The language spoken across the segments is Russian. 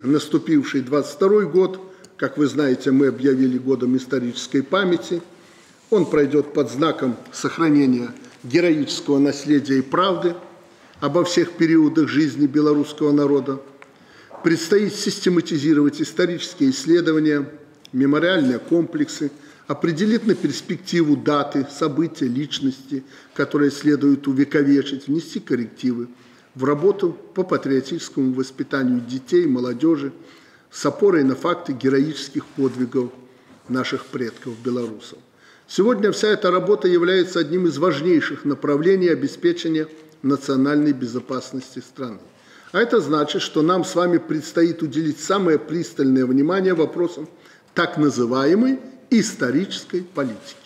Наступивший 22-й год, как вы знаете, мы объявили годом исторической памяти. Он пройдет под знаком сохранения героического наследия и правды обо всех периодах жизни белорусского народа. Предстоит систематизировать исторические исследования, мемориальные комплексы, определить на перспективу даты, события, личности, которые следует увековечить, внести коррективы в работу по патриотическому воспитанию детей и молодежи с опорой на факты героических подвигов наших предков-белорусов. Сегодня вся эта работа является одним из важнейших направлений обеспечения национальной безопасности страны. А это значит, что нам с вами предстоит уделить самое пристальное внимание вопросам так называемой исторической политики.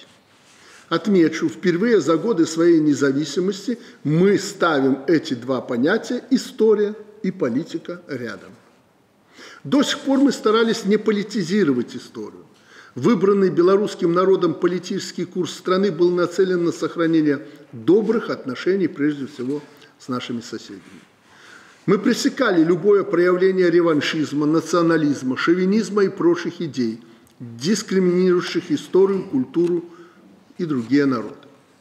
Отмечу, впервые за годы своей независимости мы ставим эти два понятия «история» и «политика» рядом. До сих пор мы старались не политизировать историю. Выбранный белорусским народом политический курс страны был нацелен на сохранение добрых отношений, прежде всего, с нашими соседями. Мы пресекали любое проявление реваншизма, национализма, шовинизма и прочих идей, дискриминирующих историю, культуру и другие народы.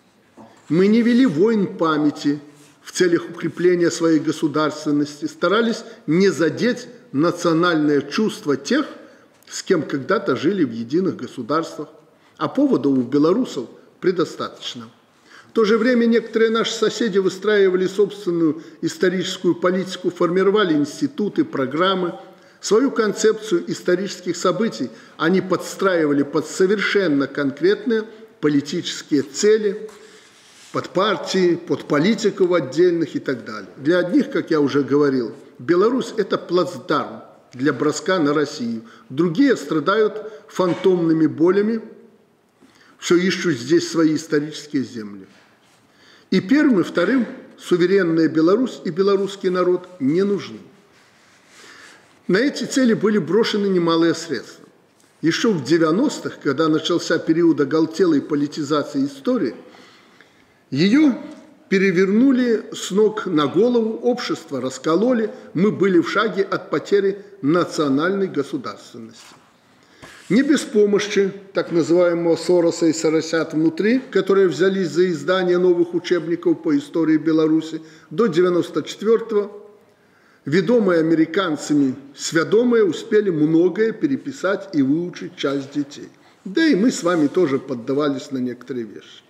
Мы не вели войн памяти в целях укрепления своей государственности, старались не задеть национальное чувство тех, с кем когда-то жили в единых государствах, а поводов у белорусов предостаточно. В то же время некоторые наши соседи выстраивали собственную историческую политику, формировали институты, программы, свою концепцию исторических событий они подстраивали под совершенно конкретные политические цели, под партии, под политиков отдельных и так далее. Для одних, как я уже говорил, Беларусь – это плацдарм для броска на Россию. Другие страдают фантомными болями, все ищут здесь свои исторические земли. И первым, и вторым суверенная Беларусь и белорусский народ не нужны. На эти цели были брошены немалые средства. Еще в 90-х, когда начался период оголтелой политизации истории, ее перевернули с ног на голову, общество раскололи, мы были в шаге от потери национальной государственности. Не без помощи так называемого Сороса и Соросят внутри, которые взялись за издание новых учебников по истории Беларуси, до 94-го, ведомые американцами сведомые успели многое переписать и выучить часть детей. Да и мы с вами тоже поддавались на некоторые вещи.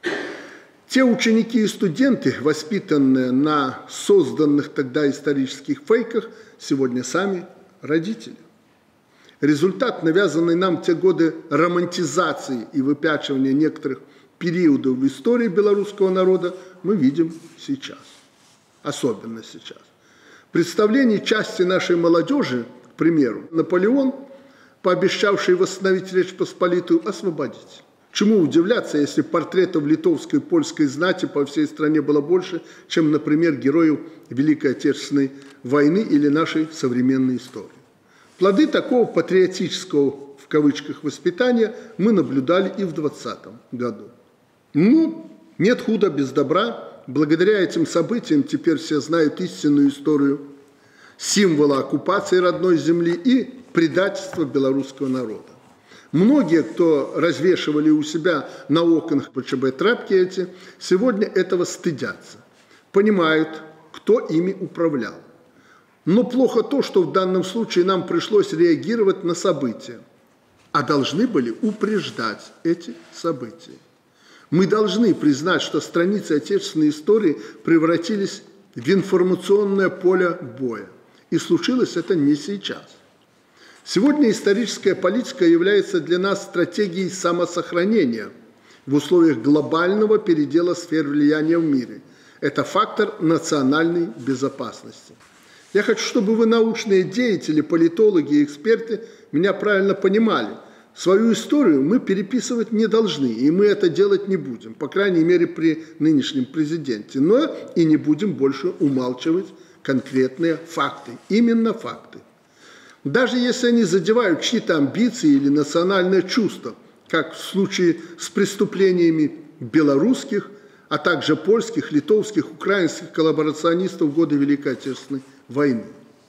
Те ученики и студенты, воспитанные на созданных тогда исторических фейках, сегодня сами родители. Результат навязанной нам в те годы романтизации и выпячивания некоторых периодов в истории белорусского народа мы видим сейчас. Особенно сейчас. В представлении части нашей молодежи, к примеру, Наполеон, пообещавший восстановить Речь Посполитую, освободить. Чему удивляться, если портретов литовской и польской знати по всей стране было больше, чем, например, героев Великой Отечественной войны или нашей современной истории. Плоды такого патриотического, в кавычках, воспитания мы наблюдали и в 2020 году. Нет худа без добра. Благодаря этим событиям теперь все знают истинную историю символа оккупации родной земли и предательства белорусского народа. Многие, кто развешивали у себя на окнах ПЧБ тряпки эти, сегодня этого стыдятся, понимают, кто ими управлял. Но плохо то, что в данном случае нам пришлось реагировать на события, а должны были упреждать эти события. Мы должны признать, что страницы отечественной истории превратились в информационное поле боя. И случилось это не сейчас. Сегодня историческая политика является для нас стратегией самосохранения в условиях глобального передела сфер влияния в мире. Это фактор национальной безопасности. Я хочу, чтобы вы, научные деятели, политологи и эксперты, меня правильно понимали. Свою историю мы переписывать не должны, и мы это делать не будем, по крайней мере, при нынешнем президенте. Но и не будем больше умалчивать конкретные факты, именно факты. Даже если они задевают чьи-то амбиции или национальное чувство, как в случае с преступлениями белорусских, а также польских, литовских, украинских коллаборационистов в годы Великой Отечественной войны.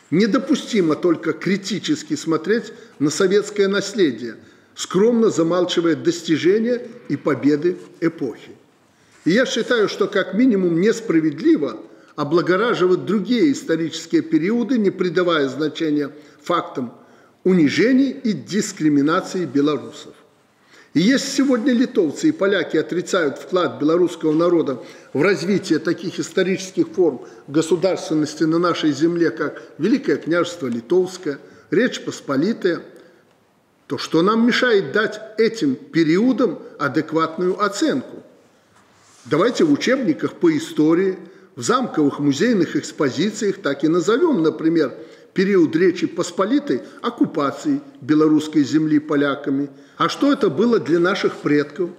Недопустимо только критически смотреть на советское наследие, скромно замалчивая достижения и победы эпохи. И я считаю, что как минимум несправедливо облагораживать другие исторические периоды, не придавая значения фактам унижений и дискриминации белорусов. И если сегодня литовцы и поляки отрицают вклад белорусского народа в развитие таких исторических форм государственности на нашей земле, как Великое княжество Литовское, Речь Посполитая, то что нам мешает дать этим периодам адекватную оценку? Давайте в учебниках по истории, в замковых музейных экспозициях так и назовем, например, период Речи Посполитой оккупации белорусской земли поляками. А что это было для наших предков?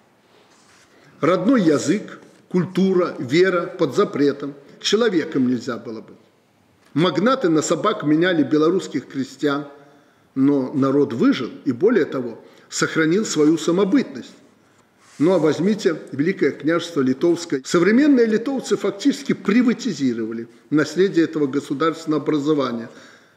Родной язык, культура, вера под запретом. Человеком нельзя было быть. Магнаты на собак меняли белорусских крестьян, но народ выжил и, более того, сохранил свою самобытность. Ну а возьмите Великое княжество Литовское. Современные литовцы фактически приватизировали наследие этого государственного образования.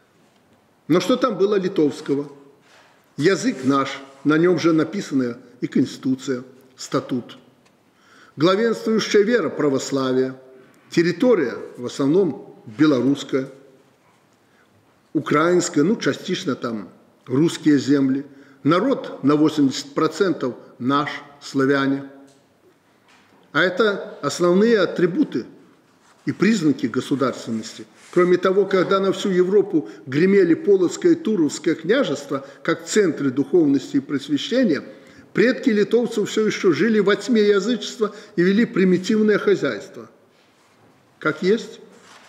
Но что там было литовского? Язык наш, на нем же написана и Конституция, статут. Главенствующая вера православия, территория в основном белорусская, украинская, ну частично там русские земли. Народ на 80% наш, славяне. А это основные атрибуты и признаки государственности. Кроме того, когда на всю Европу гремели Полоцкое и Туровское княжество, как центры духовности и просвещения, предки литовцев все еще жили во тьме язычества и вели примитивное хозяйство. Как есть.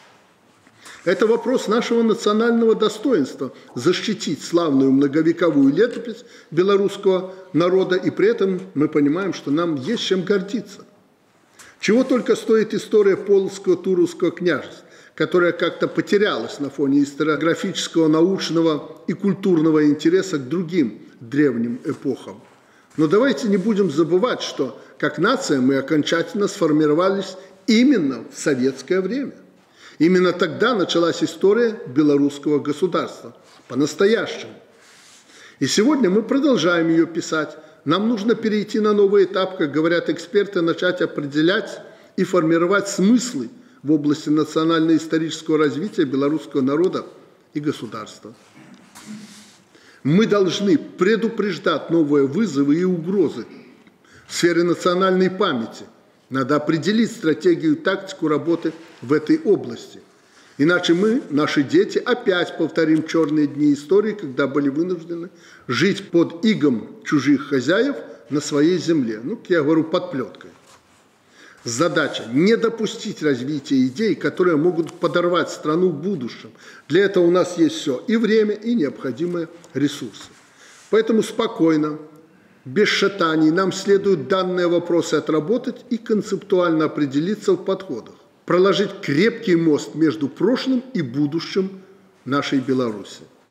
Это вопрос нашего национального достоинства – защитить славную многовековую летопись белорусского народа, и при этом мы понимаем, что нам есть чем гордиться. Чего только стоит история Полоцкого Туровского княжества, которая как-то потерялась на фоне историографического, научного и культурного интереса к другим древним эпохам. Но давайте не будем забывать, что как нация мы окончательно сформировались именно в советское время. Именно тогда началась история белорусского государства, по-настоящему. И сегодня мы продолжаем ее писать. Нам нужно перейти на новый этап, как говорят эксперты, начать определять и формировать смыслы в области национально-исторического развития белорусского народа и государства. Мы должны предупреждать новые вызовы и угрозы в сфере национальной памяти. Надо определить стратегию и тактику работы в этой области. Иначе мы, наши дети, опять повторим черные дни истории, когда были вынуждены жить под игом чужих хозяев на своей земле. Ну, я говорю, под плеткой. Задача – не допустить развития идей, которые могут подорвать страну в будущем. Для этого у нас есть все – и время, и необходимые ресурсы. Поэтому спокойно, без шатаний нам следует данные вопросы отработать и концептуально определиться в подходах. Проложить крепкий мост между прошлым и будущим нашей Беларуси.